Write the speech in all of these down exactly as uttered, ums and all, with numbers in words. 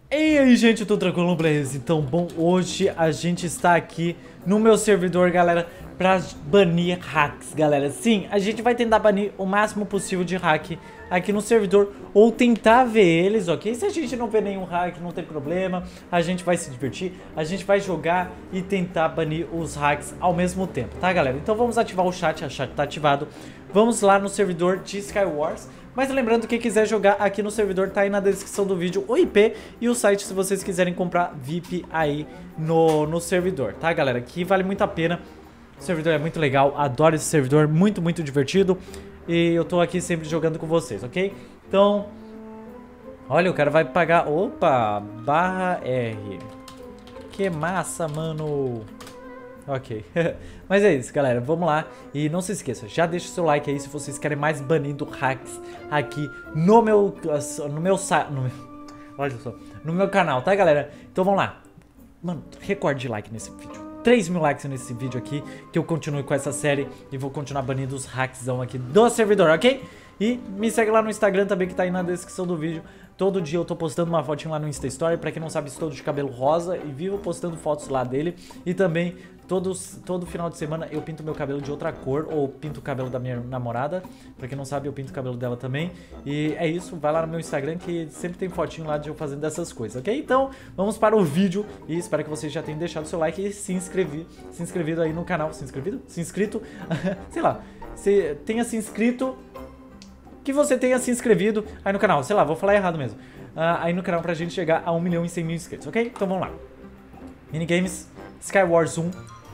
E aí, gente, tudo tranquilo, beleza? Então, bom, hoje a gente está aqui no meu servidor, galera, pra banir hacks, galera. Sim, a gente vai tentar banir o máximo possível de hack aqui no servidor, ou tentar ver eles, ok? Se a gente não vê nenhum hack, não tem problema, a gente vai se divertir, a gente vai jogar e tentar banir os hacks ao mesmo tempo, tá, galera? Então vamos ativar o chat, o chat tá ativado. Vamos lá no servidor de Skywars. Mas lembrando que quem quiser jogar aqui no servidor tá aí na descrição do vídeo o I P e o site se vocês quiserem comprar V I P aí no, no servidor, tá, galera? Que vale muito a pena. O servidor é muito legal, adoro esse servidor, muito, muito divertido. E eu tô aqui sempre jogando com vocês, ok? Então, olha, o cara vai pagar... Opa, barra R. Que massa, mano. Ok, mas é isso, galera, vamos lá. E não se esqueça, já deixa o seu like aí se vocês querem mais banindo hacks aqui no meu no meu no, olha só, no meu canal, tá, galera? Então vamos lá. Mano, recorde de like nesse vídeo, três mil likes nesse vídeo aqui, que eu continue com essa série e vou continuar banindo os hackzão aqui do servidor, ok? E me segue lá no Instagram também, que tá aí na descrição do vídeo. Todo dia eu tô postando uma fotinha lá no Insta Story. Pra quem não sabe, estou de cabelo rosa e vivo postando fotos lá dele. E também, todos, todo final de semana eu pinto meu cabelo de outra cor, ou pinto o cabelo da minha namorada. Pra quem não sabe, eu pinto o cabelo dela também. E é isso, vai lá no meu Instagram que sempre tem fotinho lá de eu fazendo dessas coisas, ok? Então, vamos para o vídeo e espero que vocês já tenham deixado o seu like e se inscrever, se inscrevido aí no canal. Se inscrevido? Se inscrito? Sei lá, se tenha se inscrito... Que você tenha se inscrevido aí no canal, sei lá, vou falar errado mesmo, uh, aí no canal pra gente chegar a um milhão e cem mil inscritos, ok? Então vamos lá. Minigames, Skywars um,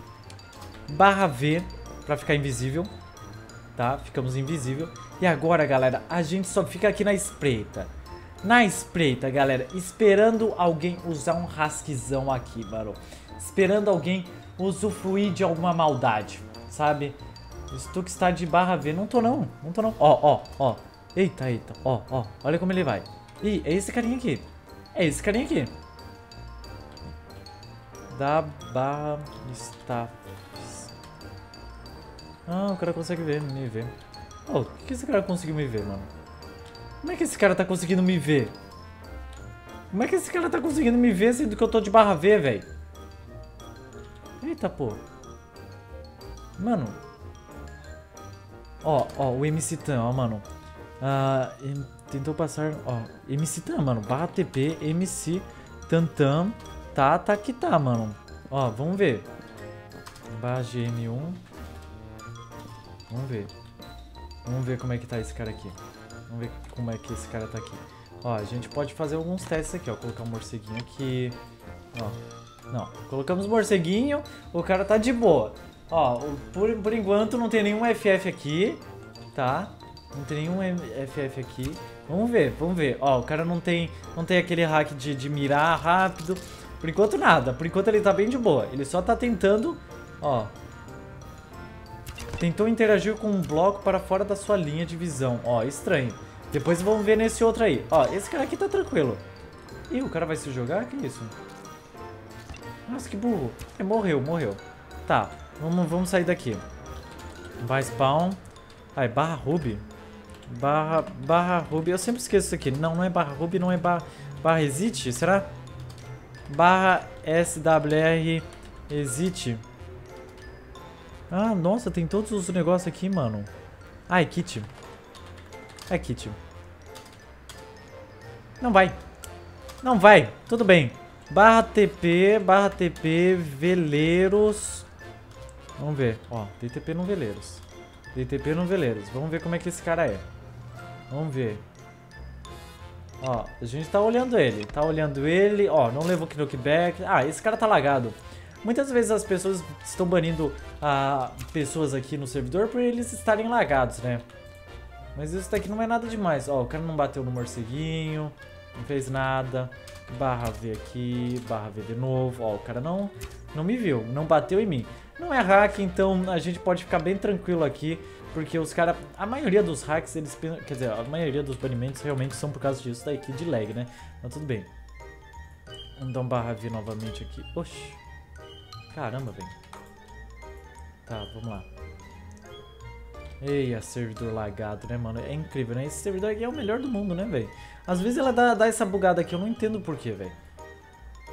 barra V, pra ficar invisível, tá? Ficamos invisível. E agora, galera, a gente só fica aqui na espreita. Na espreita, galera, esperando alguém usar um rasquizão aqui, mano. Esperando alguém usufruir de alguma maldade, sabe? Tu que está de barra V. Não tô não, não tô não. Ó, ó, ó. Eita, eita. Ó, ó. Olha como ele vai. Ih, é esse carinha aqui. É esse carinha aqui. Da barra está. Ah, o cara consegue ver, me ver. Oh, o que esse cara conseguiu me ver, mano? Como é que esse cara tá conseguindo me ver? Como é que esse cara tá conseguindo me ver sendo que eu tô de barra V, velho? Eita, pô. Mano. Ó, ó, o M C Tan, ó, mano. Uh, tentou passar, ó, M C Tan, mano. Barra T P, M C Tantan. Tá, tá que tá, mano. Ó, vamos ver. Barra G M um. Vamos ver. Vamos ver como é que tá esse cara aqui. Vamos ver como é que esse cara tá aqui. Ó, a gente pode fazer alguns testes aqui, ó. Colocar um morceguinho aqui. Ó. Não, colocamos morceguinho. O cara tá de boa. Ó, por, por enquanto não tem nenhum F F aqui, tá? Não tem nenhum F F aqui. Vamos ver, vamos ver. Ó, o cara não tem, não tem aquele hack de, de mirar rápido. Por enquanto nada, por enquanto ele tá bem de boa. Ele só tá tentando, ó. Tentou interagir com um bloco para fora da sua linha de visão. Ó, estranho. Depois vamos ver nesse outro aí. Ó, esse cara aqui tá tranquilo. Ih, o cara vai se jogar? Que isso? Nossa, que burro. É, morreu, morreu. Tá. Vamos, vamos sair daqui. Vai spawn. Ai, barra Ruby. Barra, barra Ruby. Eu sempre esqueço isso aqui. Não, não é barra Ruby, não é barra, barra exit. Será? Barra S W R exit. Ah, nossa, tem todos os negócios aqui, mano. Ah, é kit. É kit. Não vai. Não vai. Tudo bem. Barra T P, barra T P, veleiros... Vamos ver, ó, D T P no Veleiros. D T P no Veleiros. Vamos ver como é que esse cara é. Vamos ver. Ó, a gente tá olhando ele. Tá olhando ele. Ó, não levou knockback. Ah, esse cara tá lagado. Muitas vezes as pessoas estão banindo ah, pessoas aqui no servidor por eles estarem lagados, né? Mas isso daqui não é nada demais. Ó, o cara não bateu no morceguinho. Não fez nada. Barra V aqui. Barra V de novo. Ó, o cara não, não me viu. Não bateu em mim. Não é hack, então a gente pode ficar bem tranquilo aqui, porque os caras, a maioria dos hacks, eles, quer dizer, a maioria dos banimentos realmente são por causa disso daqui, de lag, né? Então tudo bem. Vamos dar um barra V novamente aqui. Oxi. Caramba, velho. Tá, vamos lá. Eia, servidor lagado, né, mano? É incrível, né? Esse servidor aqui é o melhor do mundo, né, velho? Às vezes ela dá, dá essa bugada aqui, eu não entendo por quê, velho.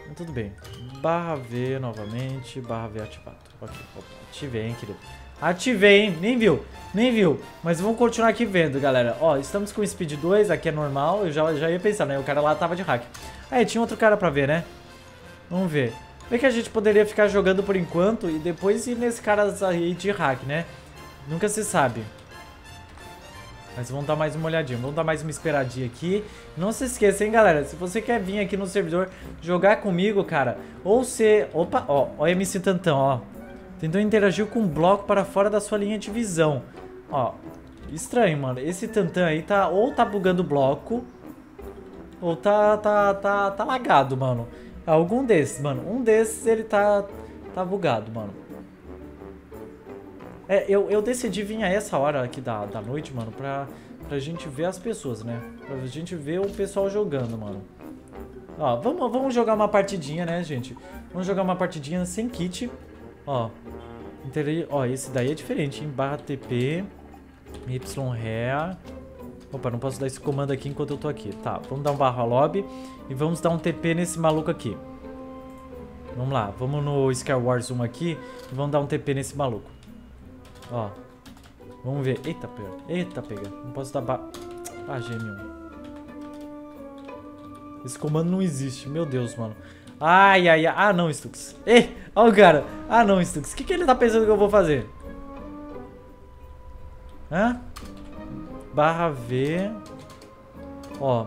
Tudo bem. Barra V novamente. Barra V ativado. Ok. Opa, ativei, hein, querido. Ativei, hein? Nem viu. Nem viu. Mas vamos continuar aqui vendo, galera. Ó, estamos com Speed dois. Aqui é normal. Eu já, já ia pensar, né? O cara lá tava de hack. Ah, tinha outro cara pra ver, né? Vamos ver. Vê que a gente poderia ficar jogando por enquanto e depois ir nesse cara aí de hack, né? Nunca se sabe. Mas vamos dar mais uma olhadinha, vamos dar mais uma esperadinha aqui. Não se esqueça, hein, galera, se você quer vir aqui no servidor jogar comigo, cara, ou ser... Opa, ó, ó M C Tantão, ó. Tentou interagir com um bloco para fora da sua linha de visão. Ó, estranho, mano. Esse Tantan aí tá... Ou tá bugando o bloco, ou tá, tá, tá, tá lagado, mano. Algum desses, mano. Um desses ele tá, tá bugado, mano. É, eu, eu decidi vir a essa hora aqui da, da noite, mano, pra, pra gente ver as pessoas, né? Pra gente ver o pessoal jogando, mano. Ó, vamos, vamos jogar uma partidinha, né, gente? Vamos jogar uma partidinha sem kit. Ó, interi... Ó, esse daí é diferente, hein? Barra T P, Y Ré. Opa, não posso dar esse comando aqui enquanto eu tô aqui. Tá, vamos dar um barra lobby e vamos dar um T P nesse maluco aqui. Vamos lá, vamos no Skywars um aqui e vamos dar um T P nesse maluco. Ó, vamos ver. Eita, pega. Eita, pega. Não posso dar ba... Ah, G M um. Esse comando não existe. Meu Deus, mano. Ai, ai, ai. Ah, não, Stux. Ei, ó o cara. Ah, não, Stux. O que, que ele tá pensando que eu vou fazer? Hã? Barra V. Ó.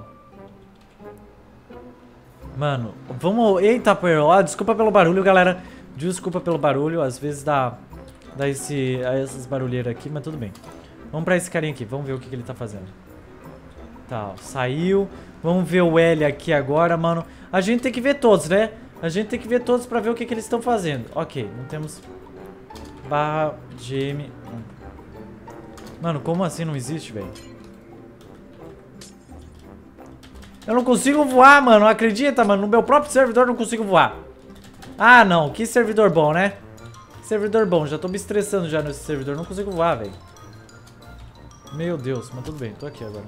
Mano, vamos... Eita, pera. Ó, desculpa pelo barulho, galera. Desculpa pelo barulho. Às vezes dá... Dá esse, essas barulheiras aqui, mas tudo bem. Vamos pra esse carinha aqui, vamos ver o que, que ele tá fazendo. Tá, ó, saiu. Vamos ver o L aqui agora, mano. A gente tem que ver todos, né? A gente tem que ver todos pra ver o que, que eles estão fazendo. Ok, não temos... Barra G M... Mano, como assim não existe, velho? Eu não consigo voar, mano, acredita, mano? No meu próprio servidor eu não consigo voar. Ah, não, que servidor bom, né? Servidor bom, já tô me estressando já nesse servidor, não consigo voar, velho. Meu Deus, mas tudo bem, tô aqui agora.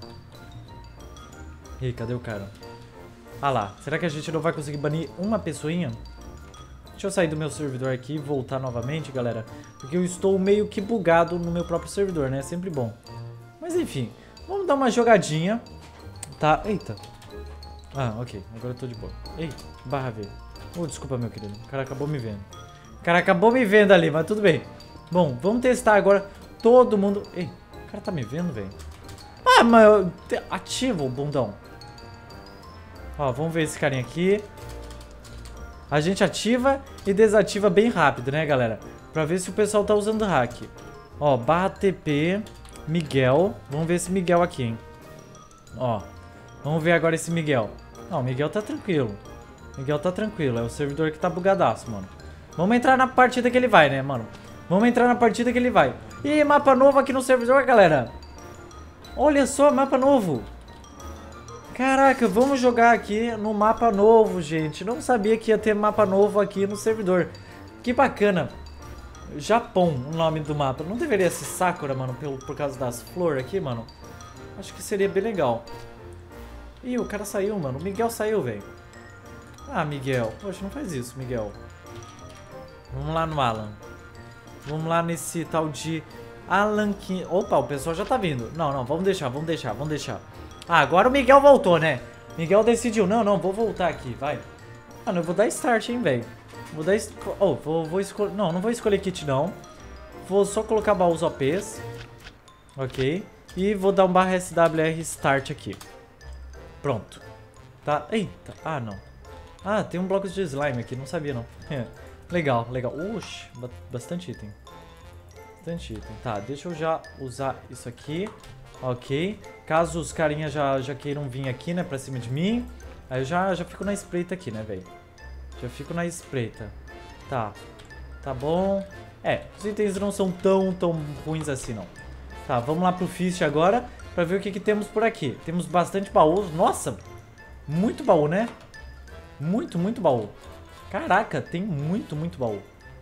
Ih, cadê o cara? Ah lá, será que a gente não vai conseguir banir uma pessoinha? Deixa eu sair do meu servidor aqui e voltar novamente, galera. Porque eu estou meio que bugado no meu próprio servidor, né? É sempre bom. Mas enfim, vamos dar uma jogadinha. Tá, eita. Ah, ok, agora eu tô de boa. Ei, barra V. Oh, desculpa, meu querido, o cara acabou me vendo. O cara acabou me vendo ali, mas tudo bem. Bom, vamos testar agora todo mundo... Ei, o cara tá me vendo, velho? Ah, mas eu... Ativa o bundão. Ó, vamos ver esse carinha aqui. A gente ativa e desativa bem rápido, né, galera? Pra ver se o pessoal tá usando hack. Ó, barra T P, Miguel. Vamos ver esse Miguel aqui, hein? Ó, vamos ver agora esse Miguel. Não, o Miguel tá tranquilo. Miguel tá tranquilo, é o servidor que tá bugadaço, mano. Vamos entrar na partida que ele vai, né, mano? Vamos entrar na partida que ele vai. Ih, mapa novo aqui no servidor, galera. Olha só, mapa novo. Caraca, vamos jogar aqui no mapa novo, gente. Não sabia que ia ter mapa novo aqui no servidor. Que bacana. Japão, o nome do mapa. Não deveria ser Sakura, mano, pelo, por causa das flores aqui, mano? Acho que seria bem legal. Ih, o cara saiu, mano. O Miguel saiu, velho. Ah, Miguel. Poxa, não faz isso, Miguel. Vamos lá no Alan. Vamos lá nesse tal de Alan que... Opa, o pessoal já tá vindo. Não, não, vamos deixar, vamos deixar, vamos deixar. Ah, agora o Miguel voltou, né? Miguel decidiu. Não, não, vou voltar aqui, vai. Ah, não, eu vou dar start, hein, velho. Vou dar... Esco... Oh, vou, vou escolher... Não, não vou escolher kit, não. Vou só colocar baús O Ps. Ok. E vou dar um barra S W R start aqui. Pronto. Tá. Eita. Ah, não. Ah, tem um bloco de slime aqui. Não sabia, não. Legal, legal. Oxi, bastante item. Bastante item. Tá, deixa eu já usar isso aqui. Ok. Caso os carinhas já, já queiram vir aqui, né, pra cima de mim. Aí eu já, já fico na espreita aqui, né, velho. Já fico na espreita. Tá. Tá bom. É, os itens não são tão, tão ruins assim, não. Tá, vamos lá pro Fist agora pra ver o que que temos por aqui. Temos bastante baús. Nossa, muito baú, né? Muito, muito baú. Caraca, tem muito, muito baú.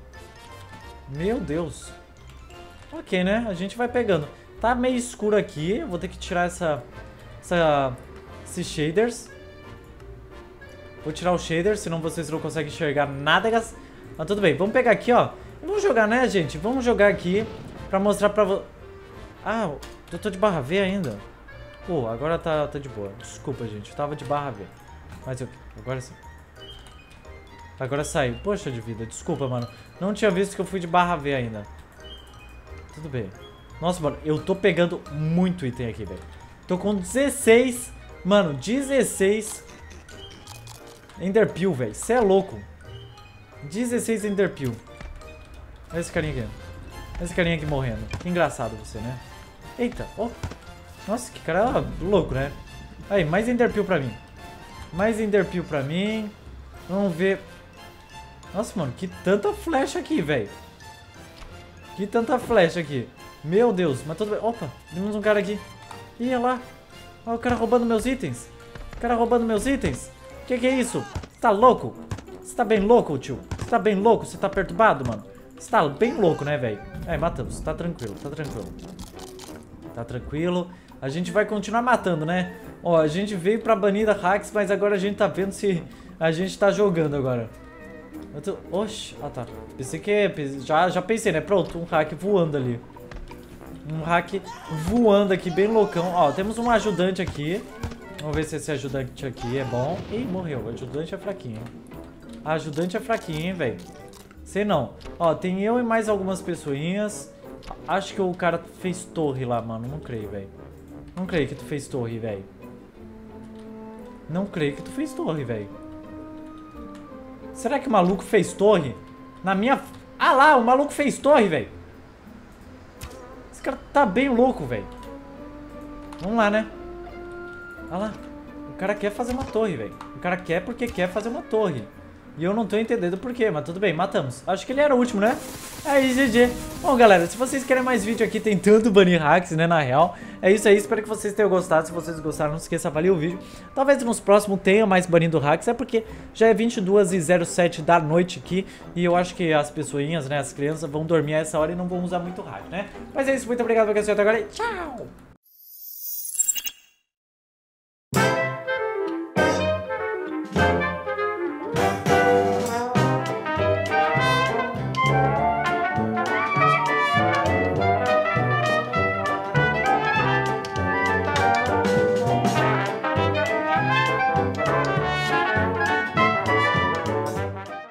Meu Deus. Ok, né? A gente vai pegando. Tá meio escuro aqui. Eu vou ter que tirar essa... essa esses shaders. Vou tirar o shader, senão vocês não conseguem enxergar nada. Mas tudo bem, vamos pegar aqui, ó. Vamos jogar, né, gente? Vamos jogar aqui pra mostrar pra vocês. Ah, eu tô de barra V ainda. Pô, agora tá, tá de boa. Desculpa, gente, eu tava de barra V. Mas eu... agora sim. Agora saiu. Poxa de vida, desculpa, mano. Não tinha visto que eu fui de barra V ainda. Tudo bem. Nossa, mano, eu tô pegando muito item aqui, velho. Tô com dezesseis... Mano, dezesseis... Enderpeel, velho. Você é louco. dezesseis Enderpeel. Olha esse carinha aqui. Olha esse carinha aqui morrendo. Que engraçado você, né? Eita, ó. Oh. Nossa, que cara louco, né? Aí, mais Enderpeel pra mim. Mais Enderpeel pra mim. Vamos ver... Nossa, mano, que tanta flecha aqui, velho. Que tanta flecha aqui. Meu Deus, mas tudo bem. Opa, temos um cara aqui. Ih, olha lá. Olha o cara roubando meus itens. O cara roubando meus itens. Que que é isso? Você tá louco? Você tá bem louco, tio? Você tá bem louco? Você tá perturbado, mano? Você tá bem louco, né, velho? É, matamos. Tá tranquilo, tá tranquilo. Tá tranquilo. A gente vai continuar matando, né? Ó, a gente veio pra banir da hacks, mas agora a gente tá vendo se a gente tá jogando agora. Eu tô... Oxi, ah tá. Pensei que... Já, já pensei, né? Pronto, um hack voando ali. Um hack voando aqui, bem loucão. Ó, temos um ajudante aqui. Vamos ver se esse ajudante aqui é bom. Ih, morreu. O ajudante é fraquinho. A ajudante é fraquinho, hein, velho. Sei não. Ó, tem eu e mais algumas pessoinhas. Acho que o cara fez torre lá, mano. Não creio, velho. Não creio que tu fez torre, velho. Não creio que tu fez torre, velho. Será que o maluco fez torre? Na minha... Ah lá, o maluco fez torre, velho. Esse cara tá bem louco, velho. Vamos lá, né? Olha lá. O cara quer fazer uma torre, velho. O cara quer porque quer fazer uma torre. E eu não tô entendendo por quê, mas tudo bem, matamos. Acho que ele era o último, né? Aí, G G. Bom, galera, se vocês querem mais vídeo aqui tentando banir hacks, né, na real, é isso aí. Espero que vocês tenham gostado. Se vocês gostaram, não esqueça de avaliar o vídeo. Talvez nos próximos tenha mais banindo hacks, é porque já é vinte e duas e zero sete da noite aqui. E eu acho que as pessoinhas, né, as crianças vão dormir a essa hora e não vão usar muito hack, né? Mas é isso, muito obrigado por assistir até agora e tchau!